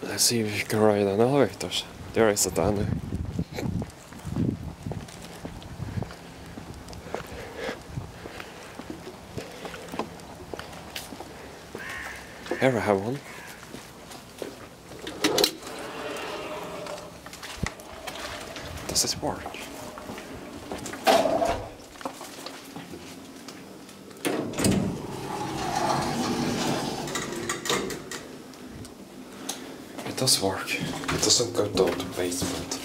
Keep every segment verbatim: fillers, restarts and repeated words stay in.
Let's see if you can ride an elevator. There is a Danny. Here I have one. Does this work? It does work. It doesn't go down to basement.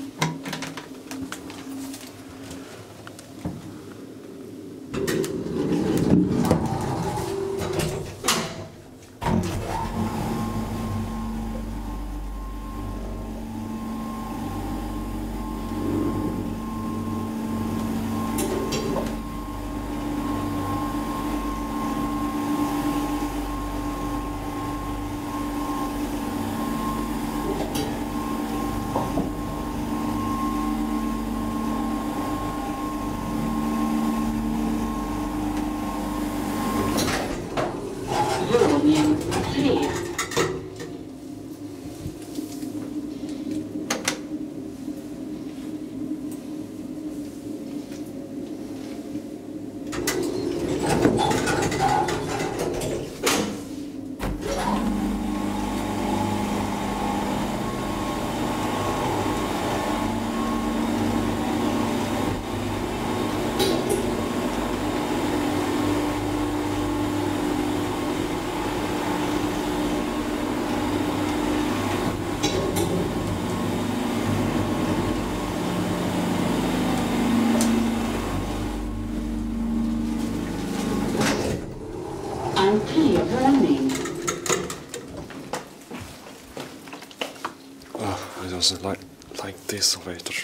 Oh, I don't like like this elevator.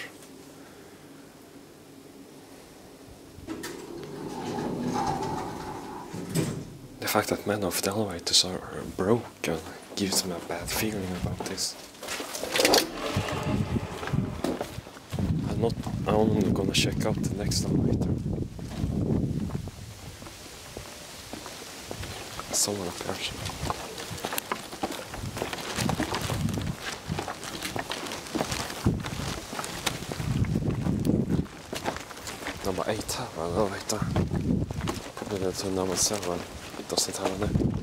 The fact that many of the elevators are broken gives me a bad feeling about this. I'm not. I'm only gonna check out the next elevator. Someone appears. Number eight have an elevator. Probably to number seven. It doesn't have any.